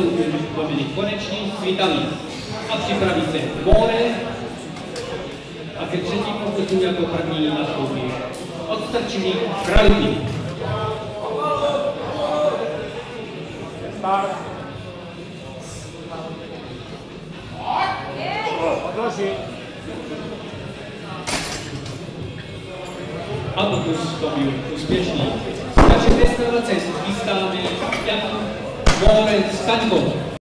nastoupí Dominik Konečný, Svitaný. A připraví se More. A ke třetí pokusu jako první nastoupí Odstrčilý Kralupík. Start. Odložit. A pokus to byl úspěšný. Takže v restaurace chystáme Jakub More s Kaňkou.